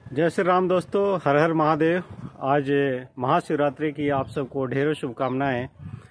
जय श्री राम दोस्तों, हर हर महादेव। आज महाशिवरात्रि की आप सबको ढेरों शुभकामनाएं।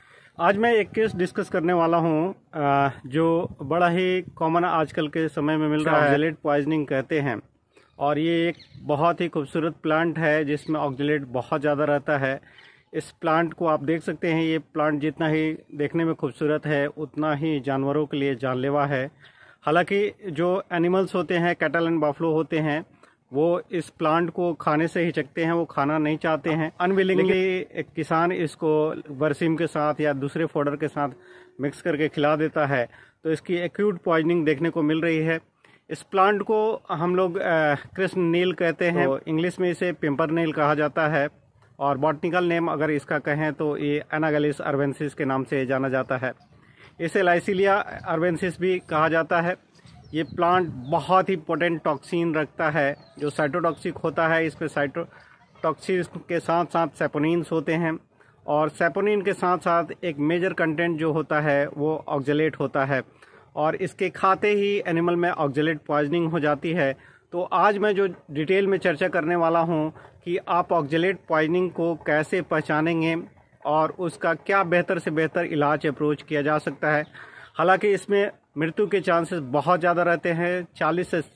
आज मैं एक केस डिस्कस करने वाला हूं जो बड़ा ही कॉमन आजकल के समय में मिल रहा है। ऑक्जेलेट पॉइजनिंग कहते हैं और ये एक बहुत ही खूबसूरत प्लांट है जिसमें ऑक्जेलेट बहुत ज़्यादा रहता है। इस प्लांट को आप देख सकते हैं। ये प्लांट जितना ही देखने में खूबसूरत है उतना ही जानवरों के लिए जानलेवा है। हालांकि जो एनिमल्स होते हैं, कैटल एंड बफलो होते हैं, वो इस प्लांट को खाने से हिचकते हैं, वो खाना नहीं चाहते हैं। अनविलिंगली एक किसान इसको बरसीम के साथ या दूसरे फोडर के साथ मिक्स करके खिला देता है, तो इसकी एक्यूट पॉइजनिंग देखने को मिल रही है। इस प्लांट को हम लोग कृष्ण नील कहते हैं, तो इंग्लिश में इसे पिंपर नील कहा जाता है और बॉटनिकल नेम अगर इसका कहें तो ये एनागेलिस अर्बेंसिस के नाम से जाना जाता है। इसे लाइसिलिया अर्बेंसिस भी कहा जाता है। ये प्लांट बहुत ही पोटेंट टॉक्सिन रखता है जो साइटोटॉक्सिक होता है। इस पे साइटोटॉक्सिक के साथ साथ सैपोनिन्स होते हैं और सैपोनिन के साथ साथ एक मेजर कंटेंट जो होता है वो ऑक्जेलेट होता है और इसके खाते ही एनिमल में ऑक्जेलेट पॉइजनिंग हो जाती है। तो आज मैं जो डिटेल में चर्चा करने वाला हूँ कि आप ऑक्जेलेट पॉइजनिंग को कैसे पहचानेंगे और उसका क्या बेहतर से बेहतर इलाज अप्रोच किया जा सकता है। हालांकि इसमें मृत्यु के चांसेस बहुत ज़्यादा रहते हैं। 40 से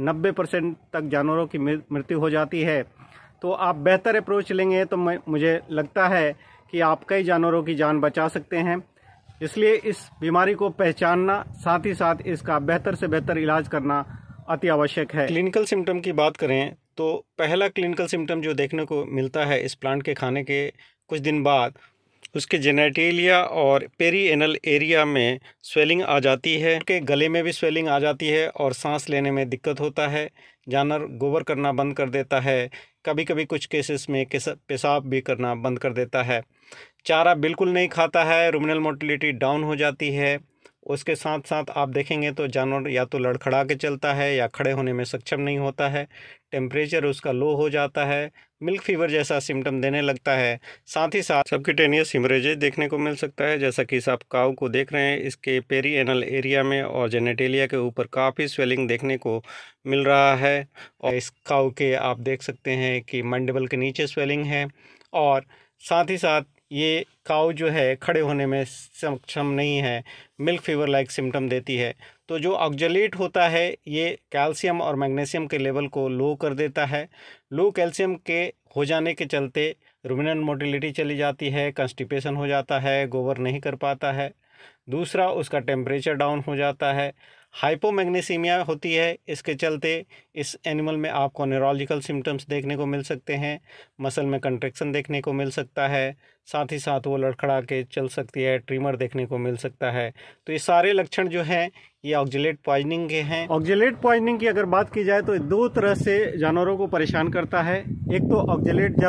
90% तक जानवरों की मृत्यु हो जाती है। तो आप बेहतर अप्रोच लेंगे तो मुझे लगता है कि आप कई जानवरों की जान बचा सकते हैं। इसलिए इस बीमारी को पहचानना, साथ ही साथ इसका बेहतर से बेहतर इलाज करना अति आवश्यक है। क्लिनिकल सिम्टम की बात करें तो पहला क्लिनिकल सिम्टम जो देखने को मिलता है इस प्लांट के खाने के कुछ दिन बाद, उसके जेनेटेलिया और पेरीएनल एरिया में स्वेलिंग आ जाती है। उनके गले में भी स्वेलिंग आ जाती है और सांस लेने में दिक्कत होता है। जानवर गोबर करना बंद कर देता है। कभी कभी कुछ केसेस में पेशाब भी करना बंद कर देता है। चारा बिल्कुल नहीं खाता है। रुमिनल मोटिलिटी डाउन हो जाती है। उसके साथ साथ आप देखेंगे तो जानवर या तो लड़खड़ा के चलता है या खड़े होने में सक्षम नहीं होता है। टेम्परेचर उसका लो हो जाता है। मिल्क फीवर जैसा सिम्टम देने लगता है। साथ ही साथ सबक्यूटेनियस हिमरेजेज देखने को मिल सकता है। जैसा कि आप काऊ को देख रहे हैं, इसके पेरीएनल एरिया में और जेनेटेलिया के ऊपर काफ़ी स्वेलिंग देखने को मिल रहा है। और इस काऊ के आप देख सकते हैं कि मैंडिबल के नीचे स्वेलिंग है और साथ ही साथ ये काऊ जो है खड़े होने में सक्षम नहीं है। मिल्क फीवर लाइक सिम्टम देती है। तो जो ऑक्जेलेट होता है ये कैल्शियम और मैग्नीशियम के लेवल को लो कर देता है। लो कैल्शियम के हो जाने के चलते रुमिनल मोटिलिटी चली जाती है, कंस्टिपेशन हो जाता है, गोबर नहीं कर पाता है। दूसरा, उसका टेम्परेचर डाउन हो जाता है। हाइपोमैग्नीसीमिया होती है। इसके चलते इस एनिमल में आपको न्यूरोलॉजिकल सिम्टम्स देखने को मिल सकते हैं। मसल में कंट्रैक्शन देखने को मिल सकता है। साथ ही साथ वो लड़खड़ा के चल सकती है। ट्रिमर देखने को मिल सकता है। तो ये सारे लक्षण जो हैं ये ऑक्जेलेट पॉइजनिंग के हैं। ऑक्जेलेट पॉइजनिंग की अगर बात की जाए तो दो तरह से जानवरों को परेशान करता है। एक तो ऑक्जेलेट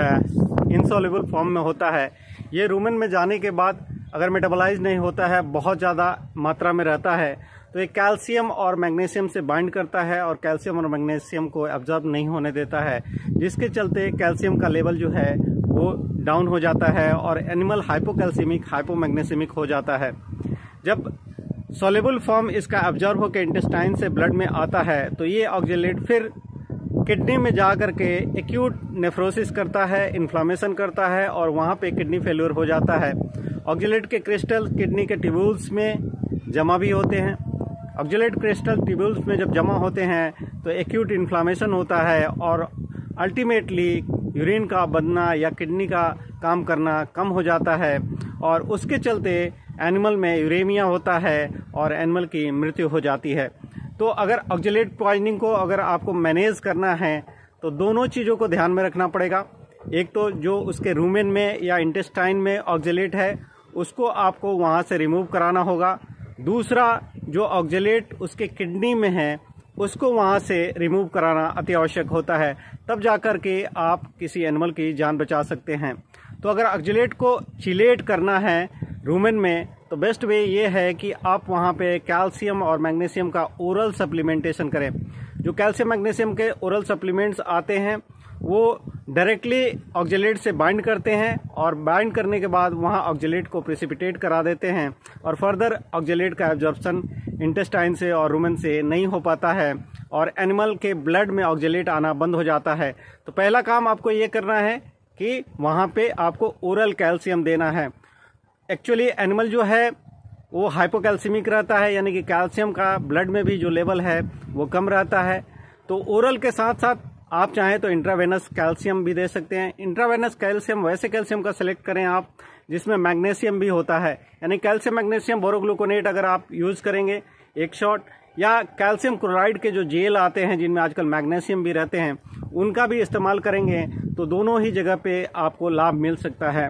जब इनसॉल्युबल फॉर्म में होता है, ये रूमेन में जाने के बाद अगर मेटाबोलाइज नहीं होता है, बहुत ज़्यादा मात्रा में रहता है, तो ये कैल्शियम और मैग्नीशियम से बाइंड करता है और कैल्शियम और मैग्नीशियम को एब्जॉर्ब नहीं होने देता है, जिसके चलते कैल्शियम का लेवल जो है वो डाउन हो जाता है और एनिमल हाइपोकैल्सीमिक, हाइपोमैग्नीशियमिक हो जाता है। जब सॉल्युबल फॉर्म इसका एब्जॉर्ब होकर इंटेस्टाइन से ब्लड में आता है तो ये ऑक्जेलेट फिर किडनी में जा करके एक्यूट नेफ्रोसिस करता है, इन्फ्लामेशन करता है और वहाँ पे किडनी फेल्योर हो जाता है। ऑक्जेलेट के क्रिस्टल किडनी के ट्यूब्यूल्स में जमा भी होते हैं। ऑक्जेलेट क्रिस्टल ट्यूब्यूल्स में जब जमा होते हैं तो एक्यूट इन्फ्लामेशन होता है और अल्टीमेटली यूरिन का बनना या किडनी का काम करना कम हो जाता है और उसके चलते एनिमल में यूरेमिया होता है और एनिमल की मृत्यु हो जाती है। तो अगर ऑक्जेलेट पॉइजनिंग को अगर आपको मैनेज करना है तो दोनों चीज़ों को ध्यान में रखना पड़ेगा। एक तो जो उसके रूमेन में या इंटेस्टाइन में ऑक्जेलेट है उसको आपको वहाँ से रिमूव कराना होगा। दूसरा, जो ऑक्जेलेट उसके किडनी में है उसको वहाँ से रिमूव कराना अति आवश्यक होता है, तब जाकर के आप किसी एनिमल की जान बचा सकते हैं। तो अगर ऑक्जेलेट को चिलेट करना है रूमेन में तो बेस्ट वे ये है कि आप वहाँ पे कैल्शियम और मैग्नीशियम का ओरल सप्लीमेंटेशन करें। जो कैल्शियम मैग्नीशियम के ओरल सप्लीमेंट्स आते हैं वो डायरेक्टली ऑक्जेलेट से बाइंड करते हैं और बाइंड करने के बाद वहाँ ऑक्जेलेट को प्रेसिपिटेट करा देते हैं और फर्दर ऑक्जेलेट का एब्जॉर्प्शन इंटेस्टाइन से और रूमेन से नहीं हो पाता है और एनिमल के ब्लड में ऑक्जेलेट आना बंद हो जाता है। तो पहला काम आपको ये करना है कि वहाँ पे आपको ओरल कैल्शियम देना है। एक्चुअली एनिमल जो है वो हाइपोकैल्सीमिक रहता है, यानी कि कैल्शियम का ब्लड में भी जो लेवल है वो कम रहता है। तो ओरल के साथ साथ आप चाहें तो इंट्रावेनस कैल्शियम भी दे सकते हैं। इंट्रावेनस कैल्शियम वैसे कैल्शियम का सिलेक्ट करें आप जिसमें मैग्नीशियम भी होता है, यानी कैल्शियम मैग्नीशियम बोरोग्लूकोनेट अगर आप यूज़ करेंगे एक शॉट, या कैल्शियम क्लोराइड के जो जेल आते हैं जिनमें आजकल मैग्नीशियम भी रहते हैं उनका भी इस्तेमाल करेंगे तो दोनों ही जगह पे आपको लाभ मिल सकता है।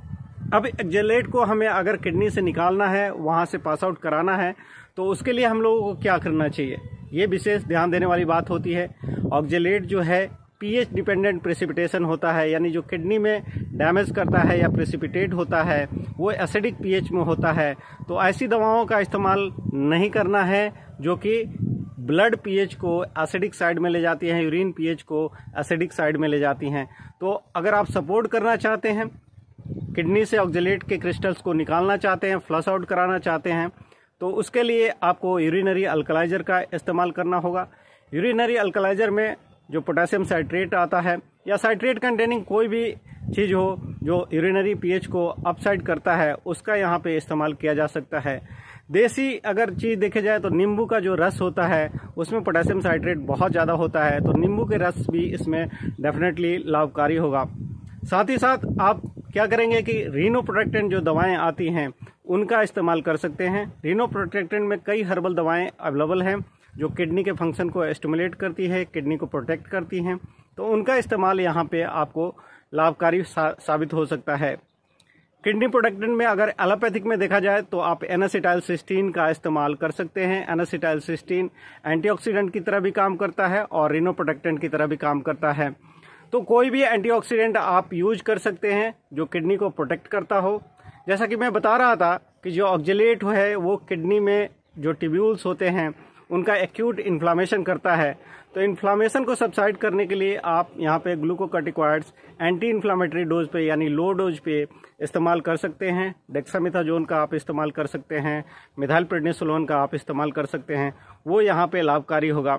अब ऑक्जेलेट को हमें अगर किडनी से निकालना है, वहाँ से पास आउट कराना है, तो उसके लिए हम लोगों को क्या करना चाहिए, ये विशेष ध्यान देने वाली बात होती है। ऑक्जेलेट जो है पीएच डिपेंडेंट प्रेसिपिटेशन होता है, यानी जो किडनी में डैमेज करता है या प्रेसिपिटेट होता है वो एसिडिक पीएच में होता है। तो ऐसी दवाओं का इस्तेमाल नहीं करना है जो कि ब्लड पीएच को एसिडिक साइड में ले जाती हैं, यूरिन पीएच को एसिडिक साइड में ले जाती हैं। तो अगर आप सपोर्ट करना चाहते हैं, किडनी से ऑक्जेलेट के क्रिस्टल्स को निकालना चाहते हैं, फ्लश आउट कराना चाहते हैं, तो उसके लिए आपको यूरिनरी अल्कलाइजर का इस्तेमाल करना होगा। यूरिनरी अल्कलाइजर में जो पोटेशियम साइट्रेट आता है या साइट्रेट कंटेनिंग कोई भी चीज़ हो जो यूरिनरी पीएच को अपसाइड करता है, उसका यहाँ पे इस्तेमाल किया जा सकता है। देसी अगर चीज़ देखे जाए तो नींबू का जो रस होता है उसमें पोटेशियम साइट्रेट बहुत ज़्यादा होता है, तो नींबू के रस भी इसमें डेफिनेटली लाभकारी होगा। साथ ही साथ आप क्या करेंगे कि रीनोप्रोटेक्टेंट जो दवाएं आती हैं उनका इस्तेमाल कर सकते हैं। रीनोप्रोटेक्टेंट में कई हर्बल दवाएं अवेलेबल हैं जो किडनी के फंक्शन को स्टिमुलेट करती है, किडनी को प्रोटेक्ट करती हैं, तो उनका इस्तेमाल यहाँ पे आपको लाभकारी साबित हो सकता है। किडनी प्रोटेक्टेंट में अगर एलोपैथिक में देखा जाए तो आप एनासिटाइलसिस्टीन का इस्तेमाल कर सकते हैं। एनासिटाइलसिस्टीन एंटीऑक्सीडेंट की तरह भी काम करता है और रीनोप्रोटेक्टेंट की तरह भी काम करता है। तो कोई भी एंटीऑक्सीडेंट आप यूज कर सकते हैं जो किडनी को प्रोटेक्ट करता हो। जैसा कि मैं बता रहा था कि जो ऑक्जेलेट है वो किडनी में जो ट्यूब्यूल्स होते हैं उनका एक्यूट इन्फ्लामेशन करता है, तो इन्फ्लामेशन को सबसाइड करने के लिए आप यहाँ पे ग्लूकोकॉर्टिकॉइड्स एंटी इन्फ्लामेटरी डोज पे यानी लो डोज पे इस्तेमाल कर सकते हैं। डेक्सामेथाजोन का आप इस्तेमाल कर सकते हैं, मिथाइल प्रेडनिसोलोन का आप इस्तेमाल कर सकते हैं, वो यहाँ पे लाभकारी होगा।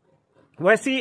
वैसी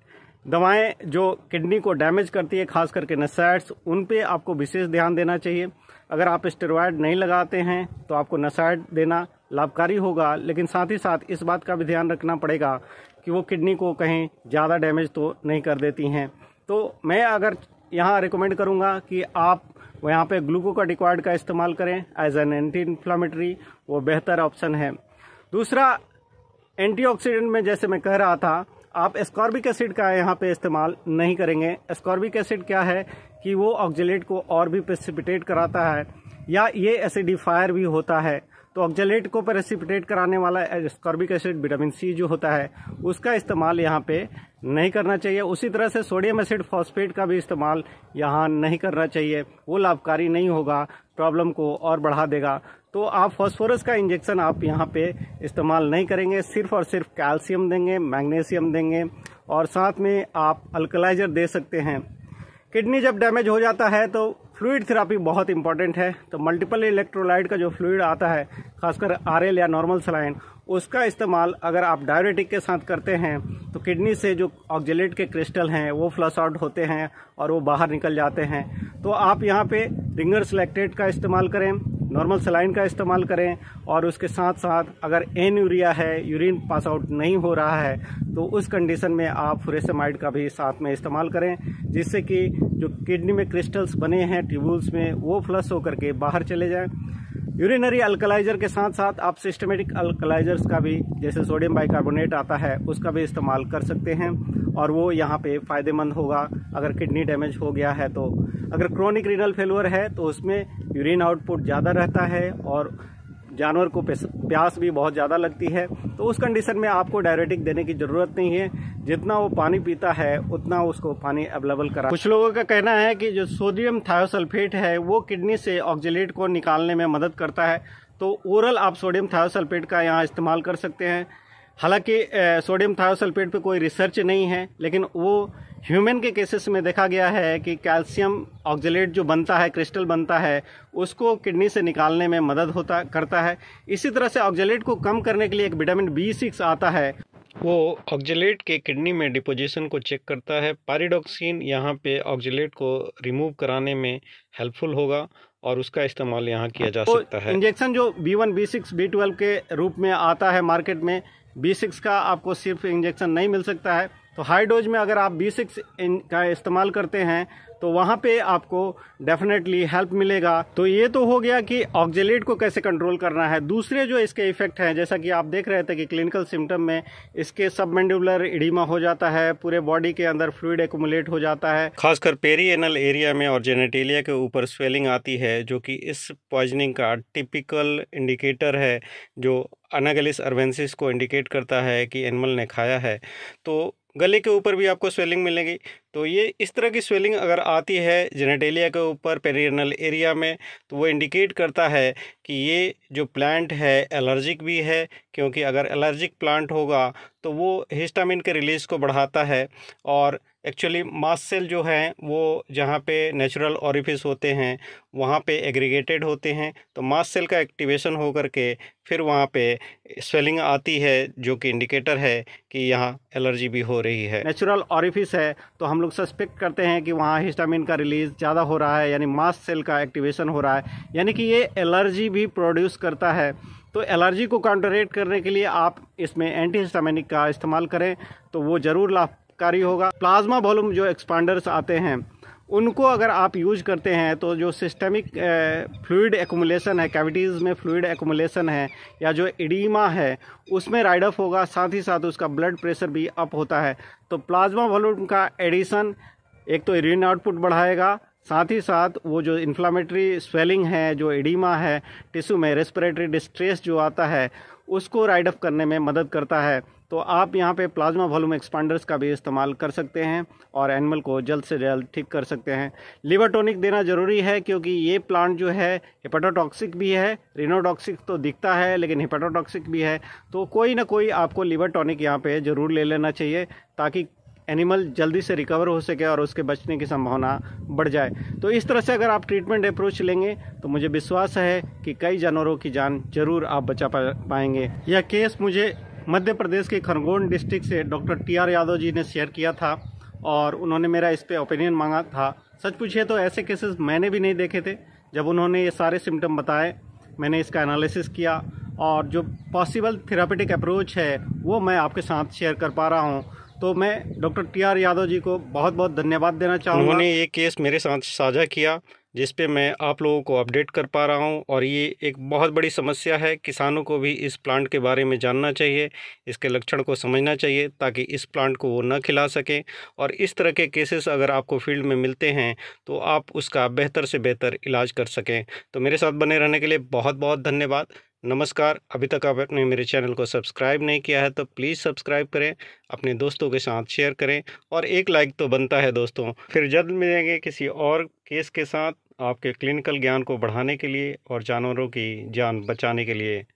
दवाएं जो किडनी को डैमेज करती है, खास करके नसाइड्स, उन पे आपको विशेष ध्यान देना चाहिए। अगर आप स्टेरॉयड नहीं लगाते हैं तो आपको नसाइड देना लाभकारी होगा, लेकिन साथ ही साथ इस बात का भी ध्यान रखना पड़ेगा कि वो किडनी को कहीं ज़्यादा डैमेज तो नहीं कर देती हैं। तो मैं अगर यहाँ रिकमेंड करूँगा कि आप यहाँ पे ग्लूकोकॉर्टिकॉइड का इस्तेमाल करें एज एन एंटी इन्फ्लामेटरी, वो बेहतर ऑप्शन है। दूसरा एंटीऑक्सीडेंट में जैसे मैं कह रहा था, आप एस्कॉर्बिक एसिड का यहाँ पे इस्तेमाल नहीं करेंगे। एस्कॉर्बिक एसिड क्या है कि वो ऑक्जेलेट को और भी प्रेसिपिटेट कराता है या ये एसिडिफायर भी होता है। तो ऑक्जेलेट को प्रेसिपिटेट कराने वाला एस्कॉर्बिक एसिड विटामिन सी जो होता है उसका इस्तेमाल यहाँ पे नहीं करना चाहिए। उसी तरह से सोडियम एसिड फॉस्फेट का भी इस्तेमाल यहाँ नहीं करना चाहिए, वो लाभकारी नहीं होगा, प्रॉब्लम को और बढ़ा देगा। तो आप फास्फोरस का इंजेक्शन आप यहाँ पे इस्तेमाल नहीं करेंगे, सिर्फ और सिर्फ कैल्शियम देंगे, मैग्नीशियम देंगे और साथ में आप अल्कलाइजर दे सकते हैं। किडनी जब डैमेज हो जाता है तो फ्लूइड थेरापी बहुत इंपॉर्टेंट है। तो मल्टीपल इलेक्ट्रोलाइट का जो फ्लूइड आता है, खासकर आरएल या नॉर्मल सलाइन, उसका इस्तेमाल अगर आप डायरेटिक के साथ करते हैं तो किडनी से जो ऑक्जेलेट के क्रिस्टल हैं वो फ्लश आउट होते हैं और वो बाहर निकल जाते हैं। तो आप यहाँ पे रिंगर्स लैक्टेट का इस्तेमाल करें, नॉर्मल सलाइन का इस्तेमाल करें और उसके साथ साथ अगर एन्यूरिया है, यूरिन पास आउट नहीं हो रहा है, तो उस कंडीशन में आप फुरेसेमाइड का भी साथ में इस्तेमाल करें, जिससे कि जो किडनी में क्रिस्टल्स बने हैं ट्यूब्यूल्स में वो फ्लश होकर के बाहर चले जाएं। यूरिनरी अल्कलाइजर के साथ साथ आप सिस्टमेटिक अल्कलाइजर्स का भी, जैसे सोडियम बाइकार्बोनेट आता है, उसका भी इस्तेमाल कर सकते हैं और वो यहाँ पे फ़ायदेमंद होगा अगर किडनी डैमेज हो गया है। तो अगर क्रोनिक रीनल फेलुअर है तो उसमें यूरिन आउटपुट ज़्यादा रहता है और जानवर को प्यास भी बहुत ज़्यादा लगती है, तो उस कंडीशन में आपको डायरेटिक देने की ज़रूरत नहीं है। जितना वो पानी पीता है उतना उसको पानी अवेलेबल करा। कुछ लोगों का कहना है कि जो सोडियम थायोसल्फेट है वो किडनी से ऑक्जेलेट को निकालने में मदद करता है, तो ओरल आप सोडियम थायोसल्फेट का यहाँ इस्तेमाल कर सकते हैं। हालांकि सोडियम थायोसल्फेट पे कोई रिसर्च नहीं है, लेकिन वो ह्यूमन के केसेस में देखा गया है कि कैल्शियम ऑक्जेलेट जो बनता है, क्रिस्टल बनता है, उसको किडनी से निकालने में मदद करता है। इसी तरह से ऑक्जेलेट को कम करने के लिए एक विटामिन B6 आता है, वो ऑक्जेलेट के किडनी में डिपोजिशन को चेक करता है। पायरिडॉक्सिन यहाँ पे ऑक्जेलेट को रिमूव कराने में हेल्पफुल होगा और उसका इस्तेमाल यहाँ किया जा सकता है। इंजेक्शन जो B1, B6, B12 के रूप में आता है मार्केट में, B6 का आपको सिर्फ इंजेक्शन नहीं मिल सकता है। तो हाई डोज में अगर आप B6 का इस्तेमाल करते हैं तो वहाँ पे आपको डेफिनेटली हेल्प मिलेगा। तो ये तो हो गया कि ऑक्जेलेट को कैसे कंट्रोल करना है। दूसरे जो इसके इफेक्ट हैं, जैसा कि आप देख रहे थे कि क्लिनिकल सिम्टम में इसके सबमेंडिबुलर एडिमा हो जाता है, पूरे बॉडी के अंदर फ्लूइड एक्यूमुलेट हो जाता है, खासकर पेरिएनल एरिया में और जेनेटेलिया के ऊपर स्वेलिंग आती है, जो कि इस पॉइजनिंग का टिपिकल इंडिकेटर है, जो अनागेलिस अर्बेंसिस को इंडिकेट करता है कि एनिमल ने खाया है। तो गले के ऊपर भी आपको स्वेलिंग मिलेगी। तो ये इस तरह की स्वेलिंग अगर आती है जेनेटेलिया के ऊपर, पेरिएनल एरिया में, तो वो इंडिकेट करता है कि ये जो प्लांट है एलर्जिक भी है, क्योंकि अगर एलर्जिक प्लांट होगा तो वो हिस्टामिन के रिलीज़ को बढ़ाता है। और एक्चुअली मास्ट सेल जो हैं वो जहाँ पे नेचुरल ओरिफिस होते हैं वहाँ पे एग्रीगेटेड होते हैं, तो मास्ट सेल का एक्टिवेशन हो करके फिर वहाँ पे स्वेलिंग आती है, जो कि इंडिकेटर है कि यहाँ एलर्जी भी हो रही है। नेचुरल ओरिफिस है तो हम लोग सस्पेक्ट करते हैं कि वहाँ हिस्टामिन का रिलीज़ ज़्यादा हो रहा है, यानी मास्ट सेल का एक्टिवेशन हो रहा है, यानी कि ये एलर्जी भी प्रोड्यूस करता है। तो एलर्जी को काउंटरेट करने के लिए आप इसमें एंटीहिस्टामिनिक का इस्तेमाल करें तो वो ज़रूर लाभकारी होगा। प्लाज्मा वॉल्यूम जो एक्सपांडर्स आते हैं उनको अगर आप यूज करते हैं तो जो सिस्टेमिक फ्लूइड एक्यूमुलेशन है, कैविटीज़ में फ्लूइड एक्यूमुलेशन है या जो एडीमा है उसमें राइड अप होगा, साथ ही साथ उसका ब्लड प्रेशर भी अप होता है। तो प्लाज्मा वॉल्यूम का एडिशन एक तो यूरिन आउटपुट बढ़ाएगा, साथ ही साथ वो जो इन्फ्लामेटरी स्वेलिंग है, जो एडिमा है टिश्यू में, रेस्पिरेटरी डिस्ट्रेस जो आता है उसको राइड अप करने में मदद करता है। तो आप यहाँ पे प्लाज्मा वॉल्यूम एक्सपांडर्स का भी इस्तेमाल कर सकते हैं और एनिमल को जल्द से जल्द ठीक कर सकते हैं। लिवर टॉनिक देना ज़रूरी है क्योंकि ये प्लांट जो है हेपेटोटॉक्सिक भी है, रिनोटॉक्सिक तो दिखता है लेकिन हेपेटोटॉक्सिक भी है। तो कोई ना कोई आपको लिवर टॉनिक यहाँ पे ज़रूर ले लेना चाहिए ताकि एनिमल जल्दी से रिकवर हो सके और उसके बचने की संभावना बढ़ जाए। तो इस तरह से अगर आप ट्रीटमेंट अप्रोच लेंगे तो मुझे विश्वास है कि कई जानवरों की जान जरूर आप बचा पाएंगे। यह केस मुझे मध्य प्रदेश के खरगोन डिस्ट्रिक्ट से डॉक्टर TR यादव जी ने शेयर किया था और उन्होंने मेरा इस पे ओपिनियन मांगा था। सच पूछिए तो ऐसे केसेस मैंने भी नहीं देखे थे। जब उन्होंने ये सारे सिम्टम बताए मैंने इसका एनालिसिस किया और जो पॉसिबल थेरापेटिक अप्रोच है वो मैं आपके साथ शेयर कर पा रहा हूँ। तो मैं डॉक्टर TR यादव जी को बहुत बहुत धन्यवाद देना चाहूँगा। उन्होंने ये केस मेरे साथ साझा किया जिस पे मैं आप लोगों को अपडेट कर पा रहा हूँ और ये एक बहुत बड़ी समस्या है। किसानों को भी इस प्लांट के बारे में जानना चाहिए, इसके लक्षण को समझना चाहिए ताकि इस प्लांट को वो न खिला सकें। और इस तरह के केसेस अगर आपको फील्ड में मिलते हैं तो आप उसका बेहतर से बेहतर इलाज कर सकें। तो मेरे साथ बने रहने के लिए बहुत बहुत धन्यवाद। नमस्कार। अभी तक आपने मेरे चैनल को सब्सक्राइब नहीं किया है तो प्लीज़ सब्सक्राइब करें, अपने दोस्तों के साथ शेयर करें और एक लाइक तो बनता है दोस्तों। फिर जल्द मिलेंगे किसी और केस के साथ आपके क्लिनिकल ज्ञान को बढ़ाने के लिए और जानवरों की जान बचाने के लिए।